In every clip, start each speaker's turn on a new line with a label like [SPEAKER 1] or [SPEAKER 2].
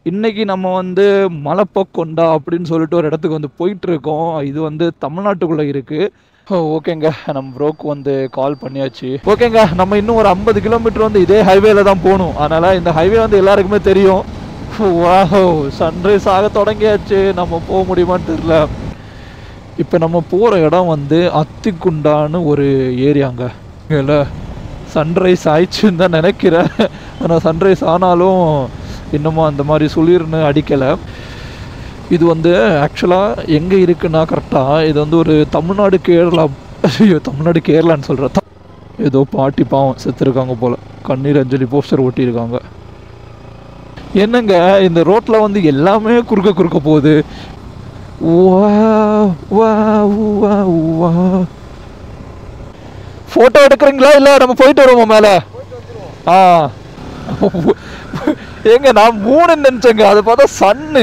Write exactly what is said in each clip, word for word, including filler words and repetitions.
[SPEAKER 1] இன்னைக்கு நம்ம வந்து மலப்பக்கொண்டா அப்படின்னு சொல்லிட்டு ஒரு இடத்துக்கு வந்து போயிட்டு இருக்கோம். இது வந்து தமிழ்நாட்டுக்குள்ள இருக்கு. ஓகேங்க, நம்ம ப்ரோக்கு வந்து கால் பண்ணியாச்சு. ஓகேங்க, நம்ம இன்னும் ஒரு ஐம்பது கிலோமீட்டர் வந்து இதே ஹைவேல தான் போகணும். அதனால இந்த ஹைவே வந்து எல்லாருக்குமே தெரியும். வாவ், சன்ரைஸ் ஆக தொடங்கியாச்சு. நம்ம போக முடியுமான்னு தெரியல. இப்போ நம்ம போகிற இடம் வந்து அத்திக்குண்டான்னு ஒரு ஏரியாங்க. இல்லை, சன்ரைஸ் ஆயிடுச்சுன்னு தான் நினைக்கிறேன். ஆனால் சன்ரைஸ் ஆனாலும் இன்னமும் அந்த மாதிரி சொல்லிருன்னு அடிக்கலை. இது வந்து ஆக்சுவலாக எங்கே இருக்குன்னா கரெக்டாக இது வந்து ஒரு தமிழ்நாடு கேரளா, ஐயோ தமிழ்நாடு கேரளான்னு சொல்கிறேன். ஏதோ பாட்டி பாவம் செத்துருக்காங்க போல், கண்ணீர் அஞ்சலி போஸ்டர் ஒட்டியிருக்காங்க. என்னங்க இந்த ரோட்டில் வந்து எல்லாமே குறுக்க குறுக்க போகுது. ஃபோட்டோ எடுக்கிறீங்களா இல்லை நம்ம போயிட்டு வருவோம் மேலே? ஆ ஏங்க நான் மூணு நினைச்சேங்க, அதை பார்த்தா சன்னு.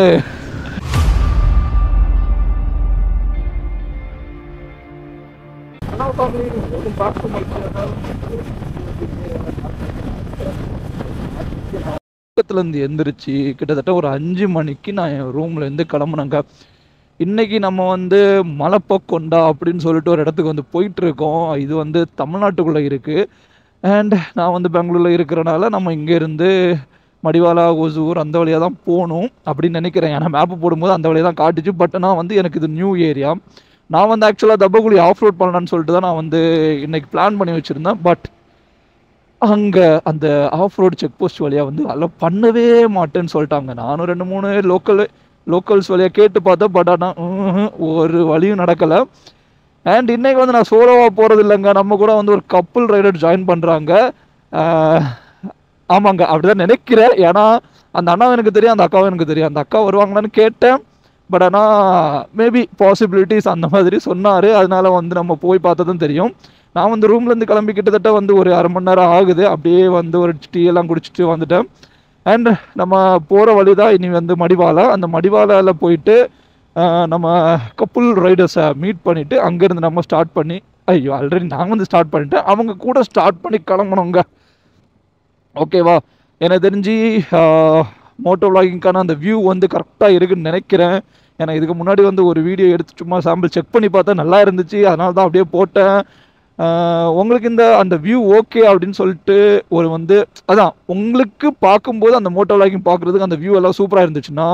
[SPEAKER 1] பக்கத்துலேருந்து எந்திரிச்சு கிட்டத்தட்ட ஒரு அஞ்சு மணிக்கு நான் என் ரூம்ல இருந்து கிளம்புனேங்க. இன்னைக்கு நம்ம வந்து மலப்பக்கொண்டா அப்படின்னு சொல்லிட்டு ஒரு இடத்துக்கு வந்து போயிட்டு இருக்கோம். இது வந்து தமிழ்நாட்டுக்குள்ள இருக்கு. அண்ட் நான் வந்து பெங்களூரில் இருக்கிறனால நம்ம இங்கேருந்து மடிவாலா, ஒசூர் அந்த வழியாக தான் போகணும் அப்படின்னு நினைக்கிறேன். ஏன்னா மேப்பு போடும்போது அந்த வழியாக தான் காட்டுச்சு. பட் நான் வந்து எனக்கு இது நியூ ஏரியா. நான் வந்து ஆக்சுவலாக தப்பக்குழி ஆஃப் ரோட் பண்ணலான்னு சொல்லிட்டு தான் நான் வந்து இன்னைக்கு பிளான் பண்ணி வச்சுருந்தேன். பட் அங்கே அந்த ஆஃப் ரோடு செக் போஸ்ட் வழியாக வந்து அலோ பண்ணவே மாட்டேன்னு சொல்லிட்டாங்க. நானும் ரெண்டு மூணு லோக்கல் லோக்கல்ஸ் வழியாக கேட்டு பார்த்தேன். பட் ஆனால் ஒரு வழியும் நடக்கலை. அண்ட் இன்றைக்கி வந்து நான் சோலோவாக போகிறது இல்லைங்க, நம்ம கூட வந்து ஒரு கப்புள் ரைடர் ஜாயின் பண்ணுறாங்க. ஆமாங்க, அப்படி தான் நினைக்கிறேன். ஏன்னா அந்த அண்ணாவும் எனக்கு தெரியும், அந்த அக்காவும் எனக்கு தெரியும். அந்த அக்கா வருவாங்களான்னு கேட்டேன். பட் ஆனால் மேபி பாசிபிலிட்டிஸ் அந்த மாதிரி சொன்னார். அதனால வந்து நம்ம போய் பார்த்ததும் தெரியும். நான் வந்து ரூம்லேருந்து கிளம்பி கிட்டத்தட்ட வந்து ஒரு அரை மணி நேரம் ஆகுது. அப்படியே வந்து ஒரு டீ எல்லாம் குடிச்சிட்டு வந்துட்டேன். அண்ட் நம்ம போகிற வழி தான் இனி வந்து மடிவாலா. அந்த மடிவாலாவில் போயிட்டு நம்ம கப்புள் ரைடர்ஸை மீட் பண்ணிவிட்டு அங்கேருந்து நம்ம ஸ்டார்ட் பண்ணி, ஐயோ ஆல்ரெடி நாங்கள் வந்து ஸ்டார்ட் பண்ணிட்டேன், அவங்க கூட ஸ்டார்ட் பண்ணி கிளம்பணுங்க. ஓகேவா? எனக்கு தெரிஞ்சு மோட்டோ விளாகிங்கான அந்த வியூ வந்து கரெக்டாக இருக்குதுன்னு நினைக்கிறேன். ஏன்னா இதுக்கு முன்னாடி வந்து ஒரு வீடியோ எடுத்து சும்மா சாம்பிள் செக் பண்ணி பார்த்தா நல்லா இருந்துச்சு. அதனால தான் அப்படியே போட்டேன். உங்களுக்கு இந்த அந்த வியூ ஓகே அப்படின்னு சொல்லிட்டு ஒரு வந்து அதான் உங்களுக்கு பார்க்கும்போது அந்த மோட்டோ விளாகிங் பார்க்குறதுக்கு அந்த வியூ எல்லாம் சூப்பராக இருந்துச்சுன்னா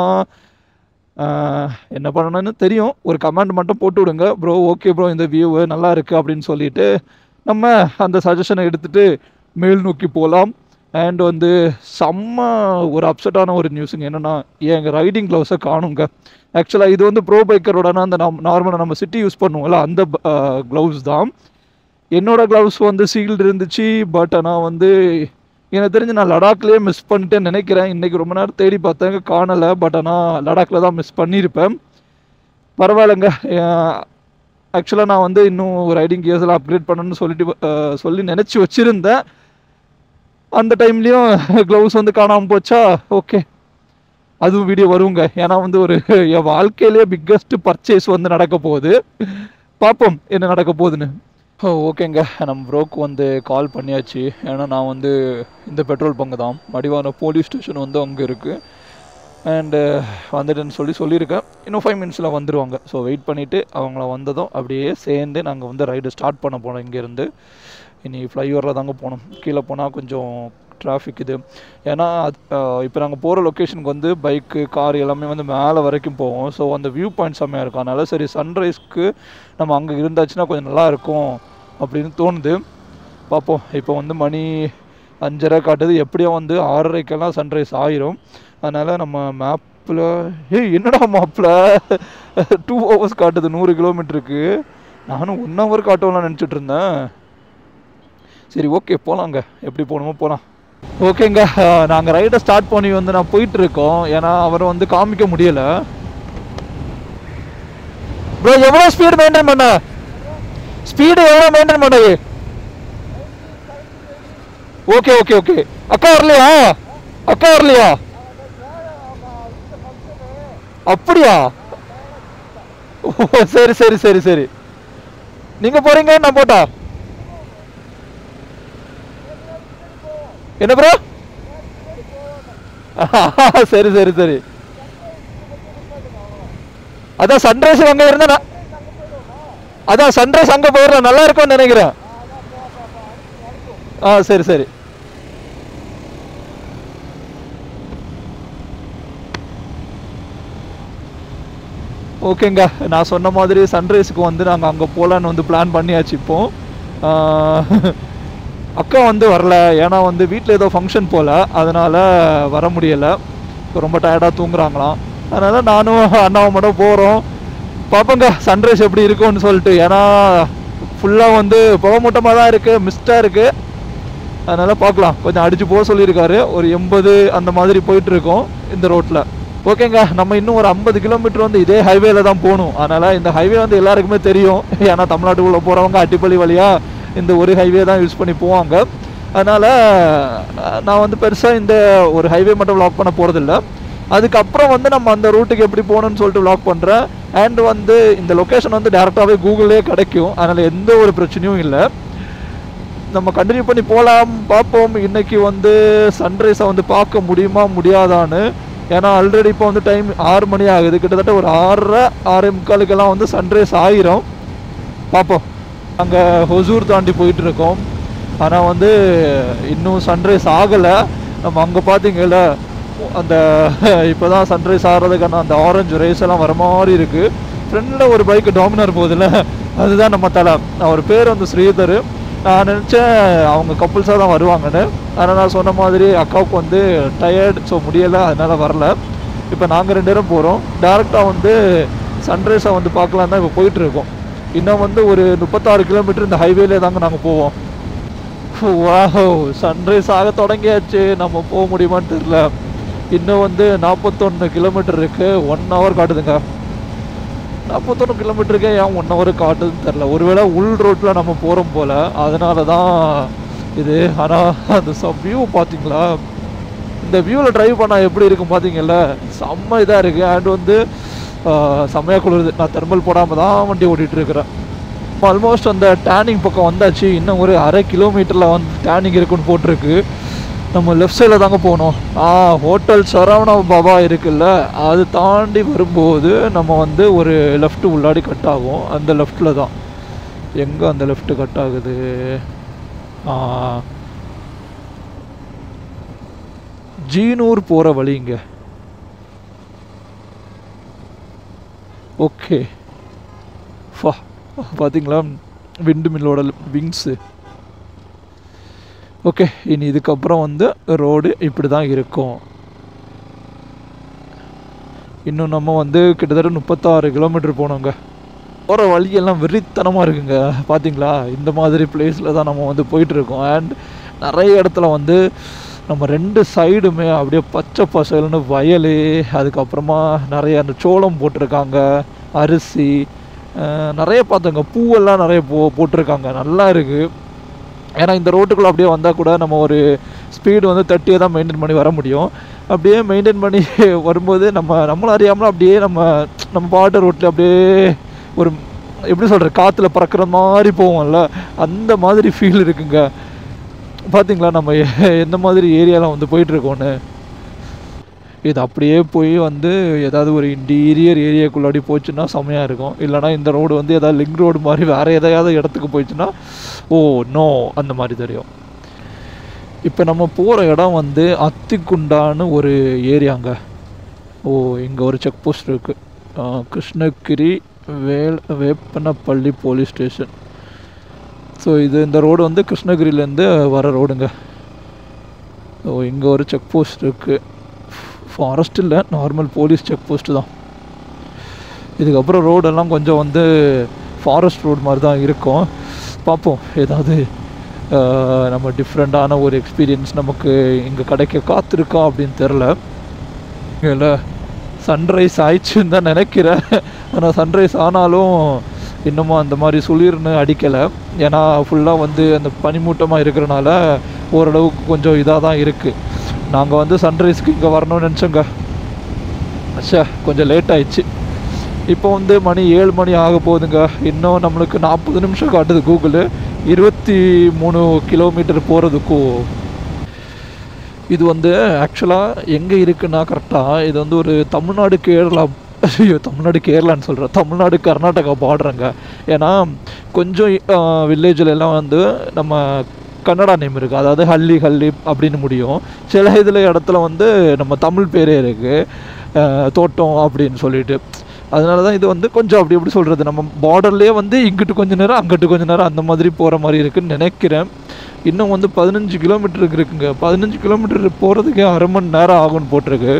[SPEAKER 1] என்ன பண்ணணும்னு தெரியும். ஒரு கமெண்ட் மட்டும் போட்டு விடுங்க, ப்ரோ ஓகே ப்ரோ இந்த வியூ நல்லா இருக்குது அப்படின்னு சொல்லிட்டு நம்ம அந்த சஜஷனை எடுத்துகிட்டு மேல் நோக்கி போகலாம். அண்ட் வந்து செம்ம ஒரு அப்செட்டான ஒரு நியூஸுங்க. என்னென்னா எங்கள் ரைடிங் க்ளவுஸை காணுங்க. ஆக்சுவலாக இது வந்து ப்ரோ பைக்கரோடனா அந்த நம் நார்மலாக நம்ம சிட்டி யூஸ் பண்ணுவோம்ல அந்த க்ளவுஸ் தான். என்னோடய க்ளவுஸ் வந்து சீல்டு இருந்துச்சு. பட் ஆனால் வந்து எனக்கு தெரிஞ்சு நான் லடாக்லேயே மிஸ் பண்ணிட்டேன்னு நினைக்கிறேன். இன்றைக்கி ரொம்ப நேரம் தேடி பார்த்தேங்க, காணலை. பட் ஆனால் லடாக்கில் தான் மிஸ் பண்ணியிருப்பேன். பரவாயில்லைங்க. ஆக்சுவலாக நான் வந்து இன்னும் ரைடிங் கியர்ஸ்லாம் அப்கிரேட் பண்ணணும்னு சொல்லிட்டு சொல்லி நினச்சி வச்சுருந்தேன். அந்த டைம்லேயும் க்ளவுஸ் வந்து காணாமல் போச்சா. ஓகே, அதுவும் வீடியோ வருங்க. ஏன்னா வந்து ஒரு என் வாழ்க்கையிலே பிக்கஸ்ட் பர்ச்சேஸ் வந்து நடக்க போகுது. பார்ப்போம் என்ன நடக்க போகுதுன்னு. ஓகேங்க, நம்ம ப்ரோக்கு வந்து கால் பண்ணியாச்சு. ஏன்னா நான் வந்து இந்த பெட்ரோல் பங்கு தான், மடிவான போலீஸ் ஸ்டேஷன் வந்து அங்கே இருக்குது. அண்டு வந்துட்டுன்னு சொல்லி சொல்லியிருக்கேன். இன்னும் ஃபைவ் மினிட்ஸில் வந்துடுவாங்க. ஸோ வெயிட் பண்ணிவிட்டு அவங்கள வந்ததும் அப்படியே சேர்ந்து நாங்கள் வந்து ரைடு ஸ்டார்ட் பண்ண போனோம். இங்கேருந்து இனி ஃப்ளைஓவரில் தாங்க போனோம். கீழே போனால் கொஞ்சம் டிராஃபிக் இது. ஏன்னா இப்போ நாங்கள் போகிற லொக்கேஷனுக்கு வந்து பைக்கு கார் எல்லாமே வந்து மேலே வரைக்கும் போவோம். ஸோ அந்த வியூ பாயிண்ட் செம்மையாக இருக்கும். அதனால் சரி சன்ரைஸ்க்கு நம்ம அங்கே இருந்தாச்சுன்னா கொஞ்சம் நல்லாயிருக்கும் அப்படின்னு தோணுது. பார்ப்போம். இப்போ வந்து மணி அஞ்சரை காட்டுது. எப்படியும் வந்து ஆறரைக்கெல்லாம் சன்ரைஸ் ஆயிரும். அதனால் நம்ம மேப்பில் ஏய் என்னடா மேப்பில் டூ ஹவர்ஸ் காட்டுது நூறு கிலோமீட்டருக்கு. நானும் ஒன் ஹவர் காட்டுவோம்லாம் நினச்சிட்டு இருந்தேன். சரி ஓகே போகலாங்க, எப்படி போகணுமோ போகலாம். ஓகேங்க, நாங்கள் ரைடை ஸ்டார்ட் பண்ணி வந்து நான் போயிட்டுருக்கோம். ஏன்னா அவரை வந்து காமிக்க முடியலை. ப்ரோ எவ்வளோ ஸ்பீடு மெயின்டைன் பண்ண? ஸ்பீடு எவ்வளோ மெயின்டைன் பண்ண? Okay okay okay. அக்கா வரலையா? அக்கா வரலையா? அப்படியா? ஓ சரி சரி சரி சரி. நீங்கள் போகிறீங்க, நான் போட்டா? என்ன ப்ரோ? சரி சரி சரி. அதான் சன்ரைஸ் அங்கே இருந்தா, அதான் சன்ரைஸ் அங்கே போயிடலாம், நல்லா இருக்கும்னு நினைக்கிறேன். ஆ சரி சரி. ஓகேங்க, நான் சொன்ன மாதிரி சன்ரைஸுக்கு வந்து நாங்கள் அங்கே போகலான்னு வந்து பிளான் பண்ணியாச்சு. இப்போ அக்கா வந்து வரல, ஏன்னா வந்து வீட்டில் ஏதோ ஃபங்க்ஷன் போல், அதனால் வர முடியலை. ரொம்ப டயர்டாக தூங்குறாங்களாம். அதனால் நானும் அண்ணாவும் மட்டும் போகிறோம். பார்ப்போங்க சன்ரைஸ் எப்படி இருக்கும்னு சொல்லிட்டு. ஏன்னா ஃபுல்லாக வந்து புகமூட்டமாக தான் இருக்குது, மிஸ்டாக இருக்குது. அதனால் பார்க்கலாம். கொஞ்சம் அடித்து போக சொல்லியிருக்காரு. ஒரு எண்பது அந்த மாதிரி போயிட்டுருக்கோம் இந்த ரோட்டில். ஓகேங்க, நம்ம இன்னும் ஒரு ஐம்பது கிலோமீட்டர் வந்து இதே ஹைவேல தான் போகணும். அதனால் இந்த ஹைவே வந்து எல்லாருக்குமே தெரியும். ஏன்னா தமிழ்நாட்டுக்குள்ளே போகிறவங்க அட்டிப்பள்ளி வழியாக இந்த ஒரு ஹைவே தான் யூஸ் பண்ணி போவாங்க. அதனால் நான் வந்து பெருசாக இந்த ஒரு ஹைவே மட்டும் வ்ளாக் பண்ண போகிறதில்ல. அதுக்கப்புறம் வந்து நம்ம அந்த ரூட்டுக்கு எப்படி போகணுன்னு சொல்லிட்டு வ்ளாக் பண்ணுறேன். அண்ட் வந்து இந்த லொக்கேஷன் வந்து டேரெக்டாகவே கூகுள்லேயே கிடைக்கும். அதனால் எந்த ஒரு பிரச்சனையும் இல்லை. நம்ம கண்டினியூ பண்ணி போகலாம், பார்ப்போம். இன்றைக்கி வந்து சன்ரைஸை வந்து பார்க்க முடியுமா முடியாதான்னு. ஏன்னா ஆல்ரெடி இப்போ வந்து டைம் ஆறு மணி ஆகுது. கிட்டத்தட்ட ஒரு ஆறரை ஆறே முக்காலுக்கெல்லாம் வந்து சன்ரைஸ் ஆகிரும். பார்ப்போம். அங்கே ஹொசூர் தாண்டி போயிட்டுருக்கோம். ஆனால் வந்து இன்னும் சன்ரைஸ் ஆகலை. நம்ம அங்கே பார்த்தீங்கல்ல, அந்த இப்போ தான் சன்ரைஸ் ஆகிறதுக்கான அந்த ஆரஞ்சு ரேஸ் எல்லாம் வர மாதிரி இருக்குது. ஃப்ரெண்டில் ஒரு பைக்கு டாமினார் போகுதுல்ல, அதுதான் நம்ம தலை. அவர் பேர் வந்து ஸ்ரீதர். நான் நினச்சேன் அவங்க கப்புள்ஸாக தான் வருவாங்கன்னு. அதனால் நான் சொன்ன மாதிரி அக்காவுக்கு வந்து டயர்டு, ஸோ முடியலை, அதனால் வரல. இப்போ நாங்கள் ரெண்டு பேரும் போகிறோம். டேரெக்டாக வந்து சன்ரைஸை வந்து பார்க்கலாம் தான் இப்போ போயிட்டுருக்கோம். இன்னும் வந்து ஒரு முப்பத்தாறு கிலோமீட்டர் இந்த ஹைவேலே தாங்க நாங்கள் போவோம். வாஹோ, சன்ரைஸ் ஆக தொடங்கியாச்சு. நம்ம போக முடியுமான்னு தெரில. இன்னும் வந்து நாற்பத்தொன்று கிலோமீட்டர் இருக்குது. ஒன் ஹவர் காட்டுதுங்க. நாற்பத்தொன்று கிலோமீட்டருக்கே ஏன் ஒன் ஹவர் காட்டுதுன்னு தெரில. ஒருவேளை உள் ரோட்டில் நம்ம போகிறோம் போல், அதனால தான் இது. ஆனால் அந்த ச வியூ பார்த்தீங்களா, இந்த வியூவில் ட்ரைவ் பண்ணால் எப்படி இருக்கும் பார்த்தீங்கல்ல, செம்ம இதாக இருக்குது. அண்ட் வந்து செம்மையாக குளிருது. நான் தெர்மல் போடாமல் தான் வண்டி ஓட்டிகிட்ருக்கிறேன். ஆல்மோஸ்ட் அந்த டேனிங் பக்கம் வந்தாச்சு. இன்னும் ஒரு அரை கிலோமீட்டரில் வந்து டேனிங் இருக்குன்னு போட்டிருக்கு. நம்ம லெஃப்ட் சைடில் தாங்க போகணும். ஆ ஹோட்டல் சரவண பவா இருக்குல்ல, அது தாண்டி வரும்போது நம்ம வந்து ஒரு லெஃப்ட்டு உள்ளாடி கட் ஆகும். அந்த லெஃப்டில் தான். எங்கே அந்த லெஃப்ட்டு கட் ஆகுது? ஜீனூர் போகிற வழிங்க. ஓகே, ஃபா பார்த்தீங்களா விண்டு மில்லோட விங்ஸு. ஓகே, இனி இதுக்கப்புறம் வந்து ரோடு இப்படி தான் இருக்கும். இன்னும் நம்ம வந்து கிட்டத்தட்ட முப்பத்தாறு கிலோமீட்டர் போனோங்க. போகிற வழியெல்லாம் வெறித்தனமாக இருக்குங்க. பார்த்தீங்களா, இந்த மாதிரி பிளேஸில் தான் நம்ம வந்து போயிட்டுருக்கோம். அண்ட் நிறைய இடத்துல வந்து நம்ம ரெண்டு சைடுமே அப்படியே பச்சை பசல்னு வயல், அதுக்கப்புறமா நிறைய அந்த சோளம் போட்டிருக்காங்க, அரிசி நிறைய பார்த்தோங்க. பூவெல்லாம் நிறைய போ போட்டிருக்காங்க. நல்லா இருக்குது. ஏன்னா இந்த ரோட்டுக்குள்ளே அப்படியே வந்தால் கூட நம்ம ஒரு ஸ்பீடு வந்து தேர்ட்டியை தான் மெயின்டைன் பண்ணி வர முடியும். அப்படியே மெயின்டைன் பண்ணி வரும்போது நம்ம நம்மளும் அறியாமலும் அப்படியே நம்ம நம்ம பாட்டு ரோட்டில் அப்படியே ஒரு எப்படி சொல்கிற காற்றுல பறக்கிற மாதிரி போவோம்ல, அந்த மாதிரி ஃபீல் இருக்குங்க. பார்த்தீங்களா நம்ம எந்த மாதிரி ஏரியாவில் வந்து போயிட்டுருக்கோன்னு. இது அப்படியே போய் வந்து ஏதாவது ஒரு இன்டீரியர் ஏரியாக்குள்ளாடி போச்சுன்னா செம்மையாக இருக்கும். இல்லைனா இந்த ரோடு வந்து ஏதாவது லிங்க் ரோடு மாதிரி வேறு எதாவது இடத்துக்கு போயிடுச்சுன்னா ஓ நோ அந்த மாதிரி தெரியும். இப்போ நம்ம போகிற இடம் வந்து அத்திக்குண்டான்னு ஒரு ஏரியாங்க. ஓ, இங்கே ஒரு செக் போஸ்ட் இருக்குது. கிருஷ்ணகிரி வேல் வேப்பனப்பள்ளி போலீஸ் ஸ்டேஷன். ஸோ இது இந்த ரோடு வந்து கிருஷ்ணகிரியிலேருந்து வர ரோடுங்க. ஓ, இங்கே ஒரு செக் போஸ்ட் இருக்குது. ஃபாரஸ்ட் இல்லை, நார்மல் போலீஸ் செக் போஸ்ட்டு தான். இதுக்கப்புறம் ரோடெல்லாம் கொஞ்சம் வந்து ஃபாரஸ்ட் ரோடு மாதிரி தான் இருக்கும். பார்ப்போம், ஏதாவது நம்ம டிஃப்ரெண்ட்டான ஒரு எக்ஸ்பீரியன்ஸ் நமக்கு இங்கே கிடைக்க காத்திருக்கா அப்படின்னு தெரில. இல்லை, சன்ரைஸ் ஆயிடுச்சுன்னு தான் நினைக்கிறேன். ஆனால் சன்ரைஸ் ஆனாலும் இன்னமும் அந்த மாதிரி சுளிர்னு அடிக்கலை. ஏன்னா ஃபுல்லாக வந்து அந்த பனிமூட்டமாக இருக்கிறனால ஓரளவுக்கு கொஞ்சம் இதாக தான் இருக்குது. நாங்கள் வந்து சன்ரைஸ்க்கு இங்கே வரணும்னு நினச்சோங்க. அச்சா, கொஞ்சம் லேட் ஆயிடுச்சு. இப்போ வந்து மணி ஏழு மணி ஆக போகுதுங்க. இன்னும் நம்மளுக்கு நாற்பது நிமிஷம் காட்டுது கூகுள். இருபத்தி மூணு கிலோமீட்டர் போகிறதுக்கும் இது வந்து ஆக்சுவலாக எங்கே இருக்குன்னா கரெக்டாக இது வந்து ஒரு தமிழ்நாடு கேரளா, ஐயோ தமிழ்நாடு கேரளான்னு சொல்கிறேன், தமிழ்நாடு கர்நாடகா பார்டருங்க. ஏன்னா கொஞ்சம் வில்லேஜில் எல்லாம் வந்து நம்ம கன்னடா நேம் இருக்குது, அதாவது ஹல்லி ஹல்லி அப்படின்னு முடியும். சில இதில் இடத்துல வந்து நம்ம தமிழ் பேரே இருக்குது, தோட்டம் அப்படின்னு சொல்லிட்டு. அதனால தான் இது வந்து கொஞ்சம் அப்படி எப்படி சொல்கிறது, நம்ம பார்டர்லேயே வந்து இங்கிட்டு கொஞ்சம் நேரம் அங்கிட்டு கொஞ்சம் நேரம் அந்த மாதிரி போகிற மாதிரி இருக்குதுன்னு நினைக்கிறேன். இன்னும் வந்து பதினஞ்சு கிலோமீட்டருக்கு இருக்குங்க. பதினஞ்சு கிலோமீட்டர் போகிறதுக்கே அரை மணி நேரம் ஆகும்னு போட்டிருக்கு.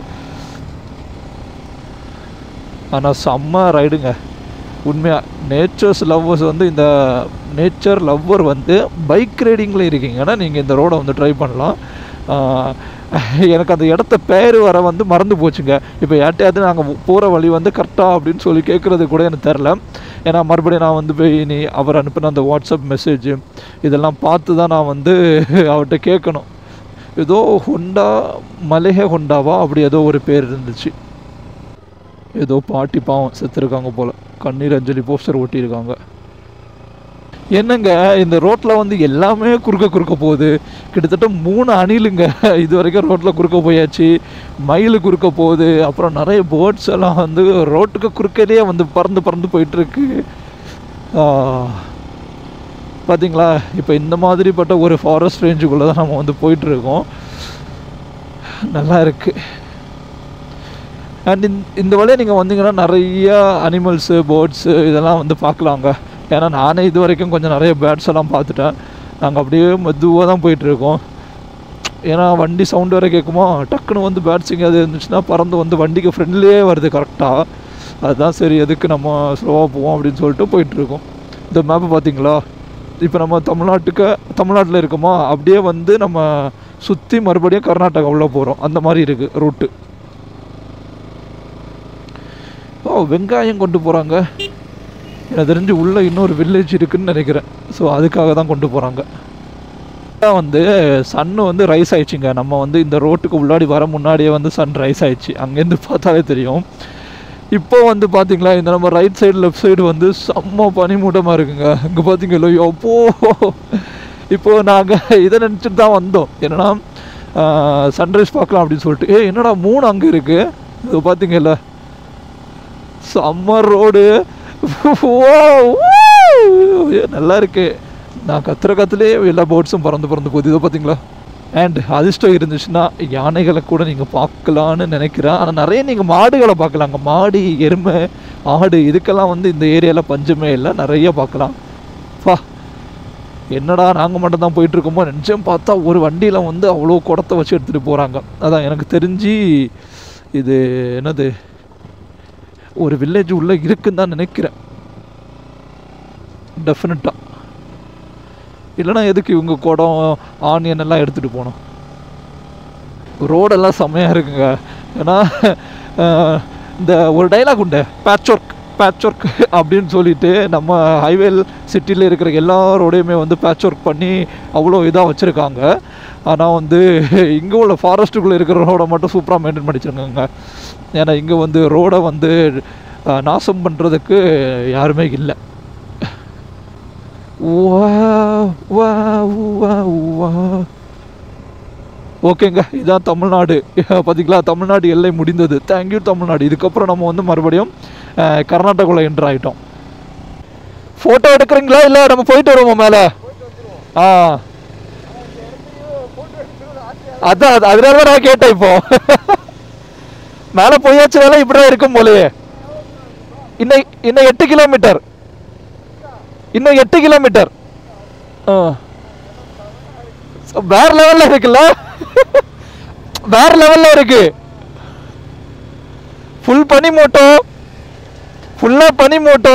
[SPEAKER 1] ஆனால் செம்ம ரைடுங்க உண்மையாக. நேச்சர்ஸ் லவ்வர்ஸ் வந்து இந்த நேச்சர் லவ்வர் வந்து பைக் ரைடிங்கில் இருக்கீங்கன்னா நீங்கள் இந்த ரோடை வந்து ட்ரை பண்ணலாம். எனக்கு அந்த இடத்த பேர் வர வந்து மறந்து போச்சுங்க. இப்போ யார்ட்டையாவது நாங்கள் போகிற வழி வந்து கரெக்டாக அப்படின்னு சொல்லி கேட்குறது கூட எனக்கு தெரில. ஏன்னா மறுபடியும் நான் வந்து போய் நீ அவர் அனுப்பின அந்த வாட்ஸ்அப் மெசேஜ் இதெல்லாம் பார்த்து தான் நான் வந்து அவர்கிட்ட கேட்கணும். ஏதோ ஹொண்டா மலேஹே ஹொண்டாவா அப்படி ஏதோ ஒரு பேர் இருந்துச்சு. ஏதோ பாட்டி பாவம் செத்துருக்காங்க போல், கண்ணீர் அஞ்சலி போஸ்டர் ஒட்டியிருக்காங்க. என்னங்க இந்த ரோட்டில் வந்து எல்லாமே குறுக்க குறுக்க போகுது. கிட்டத்தட்ட மூணு அணிலுங்க இது வரைக்கும் ரோட்டில் குறுக்க போயாச்சு. மயில் குறுக்க போகுது. அப்புறம் நிறைய பேர்ட்ஸ் எல்லாம் வந்து ரோட்டுக்கு குறுக்கலேயே வந்து பறந்து பறந்து போயிட்டுருக்கு. பார்த்தீங்களா, இப்போ இந்த மாதிரிப்பட்ட ஒரு ஃபாரஸ்ட் ரேஞ்சுக்குள்ளே தான் நம்ம வந்து போயிட்டுருக்கோம். நல்லா இருக்குது. அண்ட் இந்த வழியாக நீங்கள் வந்தீங்கன்னா நிறையா அனிமல்ஸு பேர்ட்ஸு இதெல்லாம் வந்து பார்க்கலாங்க. ஏன்னா நானே இது வரைக்கும் கொஞ்சம் நிறைய பேர்ட்ஸ் எல்லாம் பார்த்துட்டேன். நாங்கள் அப்படியே மெதுவாக தான் போயிட்டுருக்கோம். ஏன்னா வண்டி சவுண்டு வேறு கேட்குமா, டக்குன்னு வந்து பேர்ட்ஸ் எங்கேயாவது இருந்துச்சுன்னா பறந்து வந்து வண்டிக்கு ஃப்ரெண்ட்லேயே வருது கரெக்டாக. அதுதான் சரி எதுக்கு நம்ம ஸ்லோவாக போவோம் அப்படின்னு சொல்லிட்டு போயிட்டுருக்கோம். இந்த மேப்பு பார்த்தீங்களா, இப்போ நம்ம தமிழ்நாட்டுக்கு தமிழ்நாட்டில் இருக்கோமா, அப்படியே வந்து நம்ம சுற்றி மறுபடியும் கர்நாடகா உள்ளே போகிறோம். அந்த மாதிரி இருக்குது ரூட்டு. ஓ வெங்காயம் கொண்டு போகிறாங்க. எனக்கு தெரிஞ்சு உள்ளே இன்னொரு வில்லேஜ் இருக்குதுன்னு நினைக்கிறேன். ஸோ அதுக்காக தான் கொண்டு போகிறாங்க. வந்து சன்னு வந்து ரைஸ் ஆயிடுச்சுங்க. நம்ம வந்து இந்த ரோட்டுக்கு உள்ளாடி வர முன்னாடியே வந்து சன் ரைஸ் ஆயிடுச்சு. அங்கேருந்து பார்த்தாலே தெரியும். இப்போ வந்து பார்த்தீங்களா, இந்த நம்ம ரைட் சைடு லெஃப்ட் சைடு வந்து செம்ம பனிமூட்டமாக இருக்குங்க. இங்கே பார்த்தீங்களோ எப்போ இப்போது நாங்கள் இதை நினச்சிட்டு தான் வந்தோம், என்னென்னா சன்ரைஸ் பார்க்கலாம் அப்படின்னு சொல்லிட்டு. ஏ என்னடா மூணு அங்கே இருக்குது, இது பார்த்தீங்கல்ல சம்மர் ரோடு. நல்லா இருக்கு. நான் கத்துற கத்துலேயே எல்லா பேர்ட்ஸும் பறந்து பறந்து போகுது. இதை பார்த்தீங்களா. அண்ட் அதிர்ஷ்டம் இருந்துச்சுன்னா யானைகளை கூட நீங்கள் பார்க்கலான்னு நினைக்கிறேன். ஆனால் நிறைய நீங்கள் மாடுகளை பார்க்கலாங்க. மாடு, எருமை, ஆடு இதுக்கெல்லாம் வந்து இந்த ஏரியாவில் பஞ்சமே இல்லை, நிறைய பார்க்கலாம். பா என்னடா நாங்கள் மட்டும் தான் போயிட்டுருக்கோமோ நினச்சேன். பார்த்தா ஒரு வண்டியில் வந்து அவ்வளோ குடத்தை வச்சு எடுத்துகிட்டு போகிறாங்க. அதான் எனக்கு தெரிஞ்சு இது என்னது ஒரு வில்லேஜ் உள்ளே இருக்குன்னு தான் நினைக்கிறேன் டெஃபினட்டாக. இல்லைனா எதுக்கு இவங்க குடம் ஆனியன் எல்லாம் எடுத்துகிட்டு போனோம். ரோடெல்லாம் செம்மையாக இருக்குங்க. ஏன்னா இந்த ஒரு டைலாக் உண்டு, பேட்ச் ஒர்க் பேட்ச் ஒர்க் அப்படின்னு சொல்லிட்டு நம்ம ஹைவேல் சிட்டியில் இருக்கிற எல்லா ரோடையுமே வந்து பேட்ச் ஒர்க் பண்ணி அவ்வளோ இதாக வச்சுருக்காங்க. ஆனால் வந்து இங்கே உள்ள ஃபாரஸ்ட்டுக்குள்ளே இருக்கிற ரோடை மட்டும் சூப்பராக மெயின்டைன் பண்ணிச்சிருக்காங்க. ஏன்னா இங்கே வந்து ரோடை வந்து நாசம் பண்ணுறதுக்கு யாருமே இல்லை. ஓகேங்க, இதான் தமிழ்நாடு. பார்த்தீங்களா, தமிழ்நாடு எல்லை முடிந்தது. தேங்க்யூ தமிழ்நாடு. இதுக்கப்புறம் நம்ம வந்து மறுபடியும் கர்நாடகாவில் என்ட்ரு ஆகிட்டோம். ஃபோட்டோ எடுக்கிறீங்களா இல்லை நம்ம போயிட்டு வருவோம் மேலே? ஆ அதான் அதனால தான் நான் கேட்டேன். இப்போ மேலே போயாச்சு, வேலை இப்படிதான் இருக்கும் போலயே. இன்னும் இன்னும் எட்டு கிலோமீட்டர் இன்னும் எட்டு கிலோமீட்டர் வேற லெவல்ல இருக்குல்ல, வேற லெவல்ல இருக்கு. ஃபுல் பனி மூட்டோ, ஃபுல்லா பனி மூட்டோ.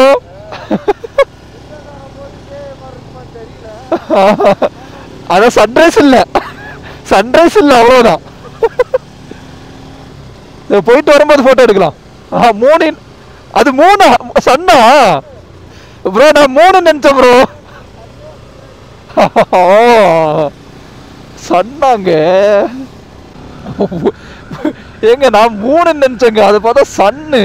[SPEAKER 1] அதான் சன்ரைஸ் இல்ல, சன்ரைஸ் இல்ல, அவ்வளவுதான். போயிட்டு வரும்போது போட்டோ எடுக்கலாம். மூணு, அது மூணு சன்னா ப்ரோ, நான் மூணு நினைச்சேன் ப்ரோ. சொன்னாங்க ஏங்க, நான் மூணு நினைச்சேங்க, அதை பார்த்தா சன்னு.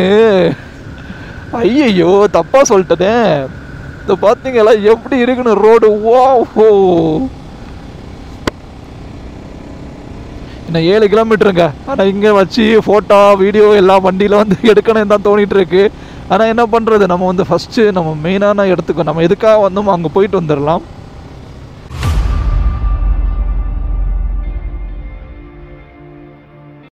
[SPEAKER 1] ஐயோ தப்பா சொல்லிட்டேனே. இதை பார்த்தீங்களா எப்படி இருக்குன்னு ரோடு. ஓ இன்னும் ஏழு கிலோமீட்டருங்க. ஆனால் இங்கே வச்சு ஃபோட்டோ வீடியோ எல்லாம் வண்டியில் வந்து எடுக்கணும் தான் தோணிகிட்டு இருக்கு. ஆனால் என்ன பண்ணுறது, நம்ம வந்து ஃபஸ்ட்டு நம்ம மெயினான இடத்துக்கு நம்ம எதுக்காக வந்தோமோ அங்கே போயிட்டு வந்துடலாம்.